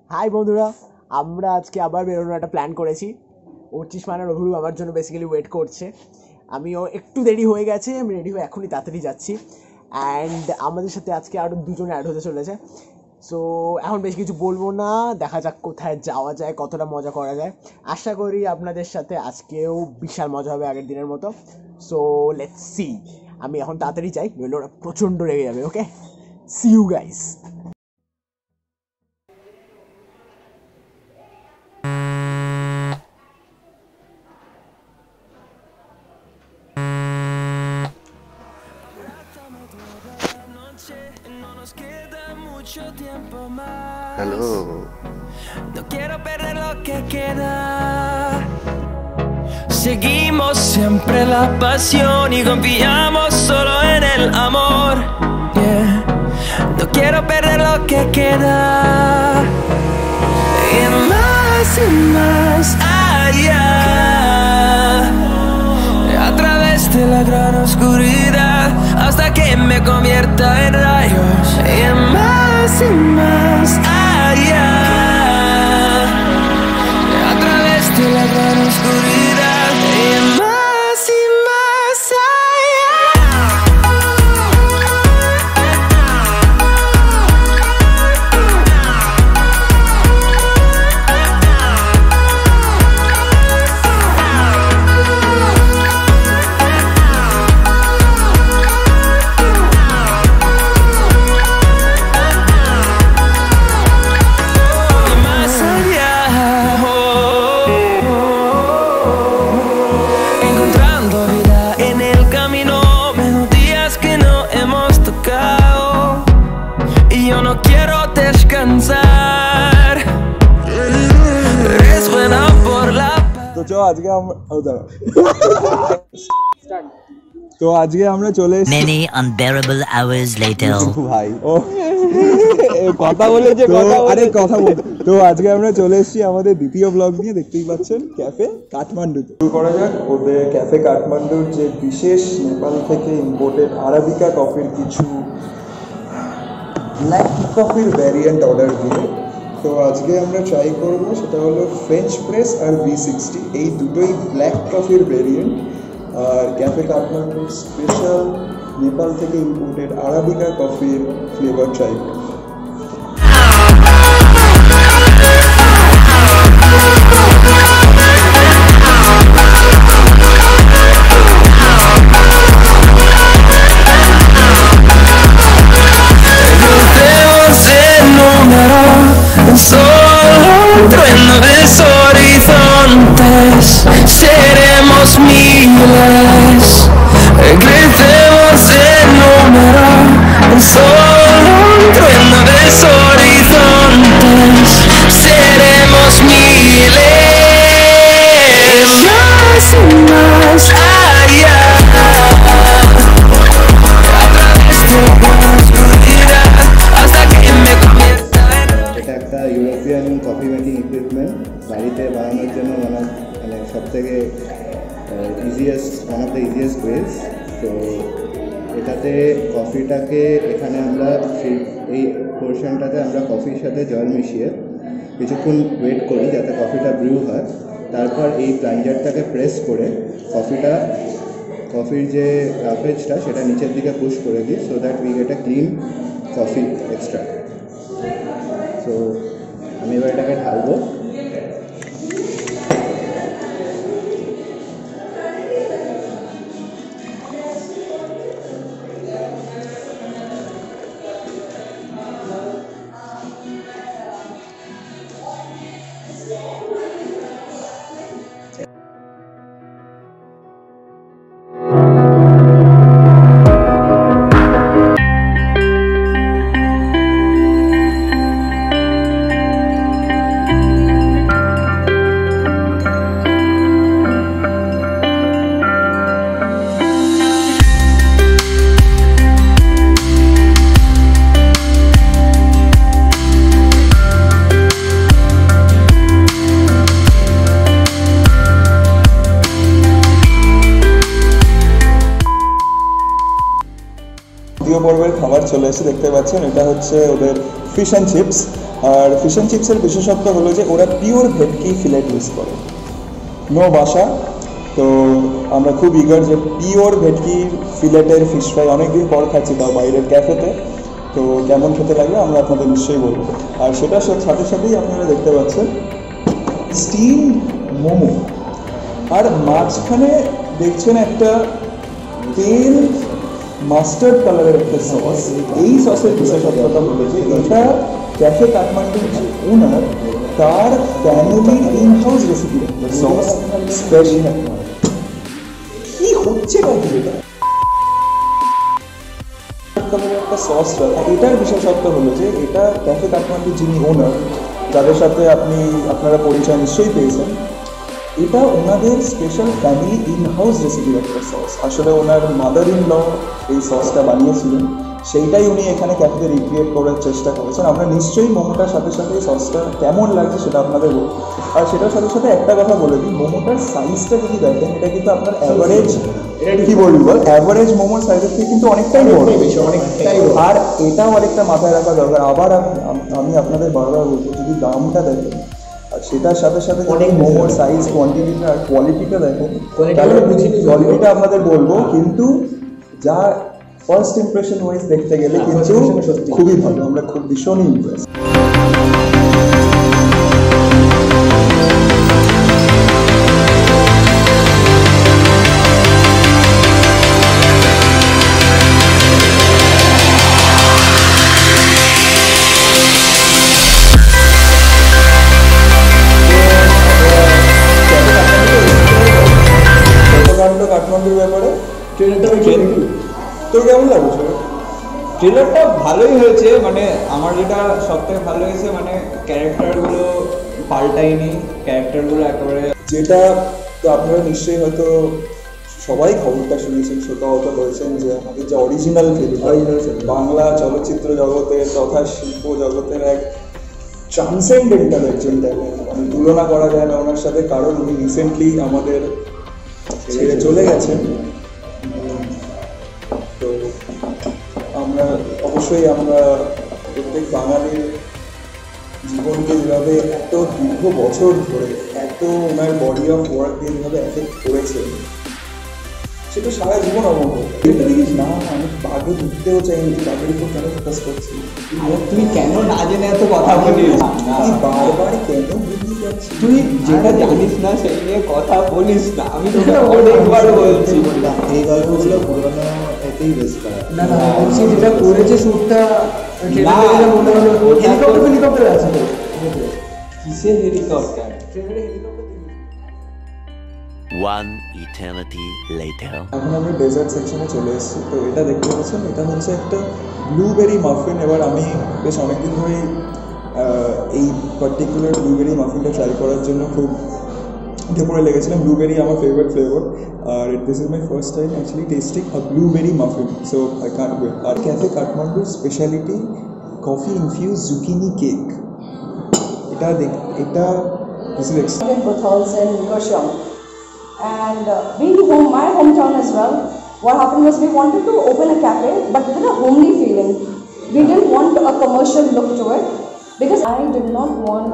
High বন্ধুরা, আমরা আজকে আবার বেরোনোর একটা প্ল্যান করেছি। অর্চিস মানার অভিরূপ আমার জন্য বেসিক্যালি ওয়েট করছে। আমিও একটু দেরি হয়ে গেছে, আমি রেডি হয়ে এখনই তাড়াতাড়ি যাচ্ছি। অ্যান্ড আমাদের সাথে আজকে আরও দুজন অ্যাড হতে চলেছে। সো এখন বেশি কিছু বলবো না, দেখা যাক কোথায় যাওয়া যায়, কতটা মজা করা যায়। আশা করি আপনাদের সাথে আজকেও বিশাল মজা হবে আগের দিনের মতো। So let's see. আমি এখন তাড়াতাড়ি যাই, নইলে ওরা প্রচণ্ড রেগে যাবে। Okay, see you guys. Hello. No quiero perder lo que queda. Seguimos siempre la pasión y confiamos solo en el amor. Yeah. No quiero perder lo que queda. Y más allá. A través de la gran oscuridad hasta que me convierta en rayos. Y más allá. A través de la gran oscuridad y más allá. Yo no quiero descansar. Resuena por la তো চলো আজকে আমরা চলে এসেছি Many unbearable hours later. ভাই ও কথা বলে যে কথা বল। তো আজকে আমরা চলে এসেছি আমাদের দ্বিতীয় ব্লগ নিয়ে, দেখতেই পাচ্ছেন ক্যাফে কাঠমান্ডুতে। শুরু করা যাক ওদের ক্যাফে কাঠমান্ডুর যে বিশেষ নেপাল থেকে ইম্পোর্টেড আরাবিকা কফির কিছু ব্ল্যাক কফির ভ্যারিয়েন্ট অর্ডার দিয়ে। তো আজকে আমরা ট্রাই করবো, সেটা হলো ফ্রেঞ্চ প্রেস আর V60, এই দুটোই ব্ল্যাক কফির ভ্যারিয়েন্ট। আর ক্যাফে কাঠমান্ডুর স্পেশাল নেপাল থেকে ইম্পোর্টেড আরাবিকা কফির ফ্লেভার ট্রাই করবো। solo un trueno de horizontes. Seremos miles, crecemos en número. Solo un trueno de horizontes. Seremos miles, más allá. A través de la oscuridad hasta que me convierta en একটা European coffee making equipment, বাড়িতে বানানোর জন্য মানে সবথেকে one of the easiest ways. তো এটাতে কফিটাকে এখানে আমরা এই পোর্শনটাতে আমরা কফির সাথে জল মিশিয়ে কিছুক্ষণ ওয়েট করি যাতে কফিটা ব্রিউ হয়। তারপর এই প্লাঞ্জারটাকে প্রেস করে কফির যে কাপেজটা সেটা নিচের দিকে পুশ করে দিই, so that we get a clean coffee extra. তো আমি এবার এটাকে ঢালবো। দ্বিতীয় পর্বের খাবার চলে এসে দেখতে পাচ্ছেন, এটা হচ্ছে ওদের ফিশ অ্যান্ড চিপস। আর ফিশ অ্যান্ড চিপসের বিশেষত্ব হলো যে ওরা পিওর ভেটকি ফিলেট ইউজ করে, নো বাসা। তো আমরা খুব ইগার যে পিওর ভেটকি ফিলেটের ফিশ ফ্রাই অনেকদিন পর খাচ্ছি, তাও বাইরের ক্যাফেতে। তো কেমন খেতে লাগবে আমরা আপনাদের নিশ্চয়ই বলবো। আর সেটার সাথে সাথেই আপনারা দেখতে পাচ্ছেন স্টিম মোমো, আর মাঝখানে দেখছেন একটা তেল মাস্টার্ড কালারের একটা সস। এই সসের বিশেষত্বতা হলো যে এটা ক্যাফে কাঠমান্ডুর যে ওনার তার ফ্যামিলির in house recipe sauce special. কি হচ্ছে নাকি এটা কালারের একটা সস, এটার বিশেষত্ব হলো যে এটা ক্যাফে কাঠমান্ডুর যিনি ওনার, যাদের সাথে আপনারা পরিচয় নিশ্চয়ই পেয়েছেন, এটা ওনাদের স্পেশাল ফ্যামিলি ইন হাউস রেসিপির একটা সস। আসলে ওনার মাদার ইন ল এই সসটা বানিয়েছিলেন, সেইটাই উনি এখানে ক্যাফেতে রিক্রিয়েট করার চেষ্টা করেছেন। আমরা নিশ্চয়ই মোমোটার সাথে সাথে এই সসটা কেমন লাগছে সেটা আপনাদের বলব। আর সেটার সাথে সাথে একটা কথা বলে দিই, মোমোটার সাইজটা যদি দেখেন এটা কিন্তু আপনার অ্যাভারেজ, কি বলবো, অ্যাভারেজ মোমোর সাইজের থেকে কিন্তু অনেকটাই বড়, অনেকটাই। আর এটাও আরেকটা মাথায় রাখা দরকার, আবার আমি আপনাদের বারবার বলবো, যদি দামটা দেখেন আর সেটার সাথে সাথে অনেক মোমোর সাইজ, কোয়ান্টিটিটা আর কোয়ালিটিটা দেখেন, কোয়ালিটিটা আপনাদের বলবো, কিন্তু যা ফার্স্ট ইমপ্রেশন ওয়াইজ দেখতে গেলে কিন্তু খুবই ভালো, আমরা খুব ভীষণই ইমপ্রেস। কাঠমান্ডুর ব্যাপারে তোর কেমন লাগছে? ট্রেলারটা ভালোই হয়েছে, মানে আমার যেটা সব থেকে ভালো হয়েছে মানে ক্যারেক্টারগুলো পাল্টায়নি, ক্যারেক্টারগুলো একেবারে, যেটা তো আপনারা নিশ্চয়ই হয়তো সবাই খবরটা শুনেছেন, শ্রোতাহত হয়েছেন যে আমাদের যে অরিজিনাল বাংলা চলচ্চিত্র জগতের তথা শিল্প জগতের এক ট্রান্সেন্ডেন্টাল একজন ট্যালেন্ট, মানে তুলনা করা যায় না ওনার সাথে, কারণ উনি রিসেন্টলি আমাদের ছেড়ে চলে গেছেন। তো আমরা প্রত্যেক বাঙালির জীবনকে যেভাবে এত দীর্ঘ বছর ধরে এত ওনার বডি অফ ওয়ার্ক দিয়ে যেভাবে এফেক্ট করেছে, সেটা সারা জীবন অমর। এটা দেখিস না, আমি বাঘে ঢুকতেও চাইনি, বাঘের উপর কেন ফোকাস করছি? তুই কেন না জেনে এত কথা বলিস? তুই বারবার কেন বুঝিয়ে যাচ্ছিস? তুই যেটা জানিস না সেই নিয়ে কথা বলিস না, আমি তোকে অনেকবার বলছি। এই গল্পগুলো পুরোনো এতেই বেশ করা না না, বলছি যেটা করেছে শ্যুটটা হেলিকপ্টার আছে তো, কিসের হেলিকপ্টার? One eternity later. এখন আমরা ডেজার্ট সেকশনে চলে এসেছি। তো এটা দেখতে পাচ্ছেন, এটা হচ্ছে একটা ব্লুবেরি মাফিন। এবার আমি বেশ অনেকদিন ধরেই এই পার্টিকুলার ব্লুবেরি মাফিনটা ট্রাই করার জন্য খুব উঠে পড়ে লেগেছিলাম। ব্লুবেরি আমার ফেভারিট ফ্লেভার, আর this is my first time actually testing a blueberry muffin, so I can't wait. আর ক্যাফে কাঠমান্ডুর speciality coffee infuse zucchini cake. এটা this is Butholz and Gershom. And being home, my hometown as well, what happened was we wanted to open a cafe but with a homely feeling. We didn't want a commercial look to it because I did not want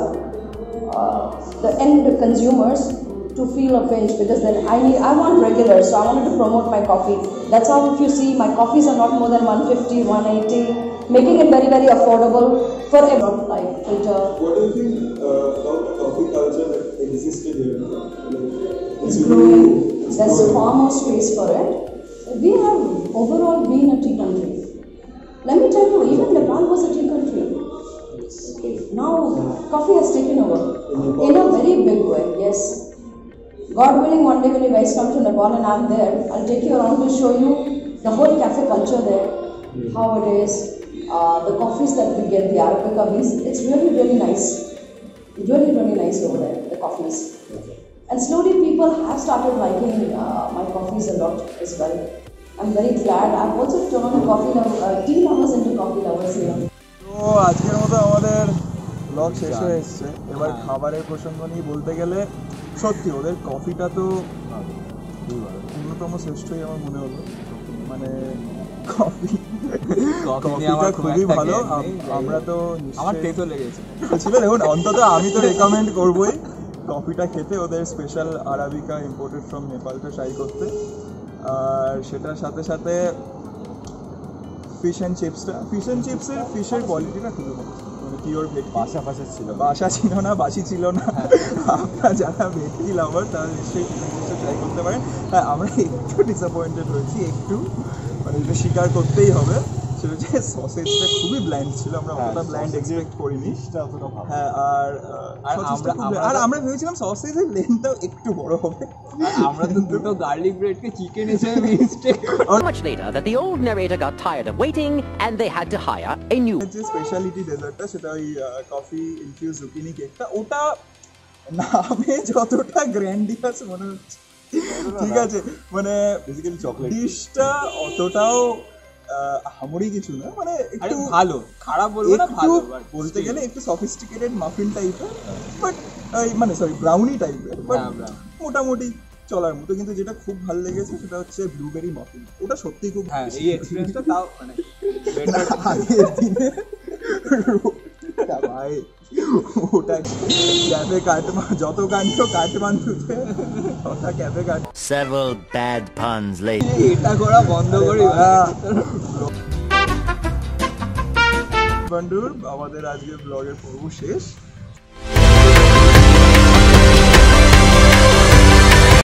the end consumers to feel a pinch, because then I want regulars, so I wanted to promote my coffee. That's how, if you see, my coffees are not more than 150, 180, making it very, very affordable for everyone, like filter. What do you think about the coffee culture that existed here? It's growing. There's far more space for it. We have overall been a tea country. Let me tell you, even Nepal was a tea country. Okay. Now coffee has taken over in a very big way. Yes. God willing, one day when you guys come to Nepal and I'm there, I'll take you around to show you the whole cafe culture there, how it is, the coffees that we get, the Arabica beans. It's really, really nice. Really, really nice over there, the coffees. And slowly people have started liking my coffees a lot as well. I'm very glad. I've also turned tea lovers into coffee lovers here. তো আজকের মতো আমাদের blog শেষ হয়ে এসছে। এবার খাবারের প্রসঙ্গ নিয়ে বলতে গেলে সত্যি ওদের কফিটা তো অন্যতম শ্রেষ্ঠই আমার মনে হলো। মানে কফিটা খুবই ভালো। আমরা তো আমার তেতো লেগেছে ছিল, দেখুন অন্তত আমি তো রেকমেন্ড করবোই কফিটা খেতে, ওদের স্পেশাল আরাবিকা ইম্পোর্টেড ফ্রম নেপালটা ট্রাই করতে। আর সেটার সাথে সাথে ফিশ অ্যান্ড ফিশের কোয়ালিটিটা খুবই ভালো, মানে পিওর ভেটকি। বাসা ছিল না, বাসি ছিল না। আপনারা যারা ভেটকি লাভার তারা নিশ্চয়ই ফিশ অ্যান্ড চিপসটা ট্রাই করতে পারেন। হ্যাঁ, আমরা একটু ডিসঅ্যাপয়েন্টেড হয়েছি, একটু, মানে এটা স্বীকার করতেই হবে। সেটা হচ্ছে সসেজটা খুবই ব্ল্যান্ড ছিল, আমরা অতটা ব্ল্যান্ড এক্সপেক্ট করিনি। হ্যাঁ, আর আমরা ভেবেছিলাম সসেজের লেন্থটাও একটু বড় হবে। আমরা তো দুটো গার্লিক ব্রেডকে চিকেন হিসেবে mistake Much later, that the old narrator got tired of waiting and they had to hire a new. যে স্পেশালিটি ডেজার্টটা, সেটা ওই কফি ইনফিউজ জুকিনি কেকটা, ওটা নামে যতটা গ্র্যান্ডিয়াস মনে হচ্ছে, ঠিক আছে, মানে বেসিক্যালি চকলেট ডিশটা অতটাও হামরি কিছু না, মানে একটু ভালো, খারাপ বলবো না, ভালো বলতে গেলে একটু সফিস্টিকেটেড মাফিন টাইপের, বাট মানে সরি ব্রাউনি টাইপের, বাট মোটামুটি চলার মতো। কিন্তু যেটা খুব ভালো লেগেছে সেটা হচ্ছে ব্লুবেরি মাফিন, ওটা সত্যি খুব, হ্যাঁ এই এক্সপেরিয়েন্সটা তাও মানে আগের দিনে ভাই ওটা ক্যাফে যত কাণ্ড কাঠমান্ডুতে ওটা cafe Several bad puns later. এটা করা বন্ধ করি। কাঠমান্ডুর আমাদের আজকে ব্লগের পর্ব শেষ।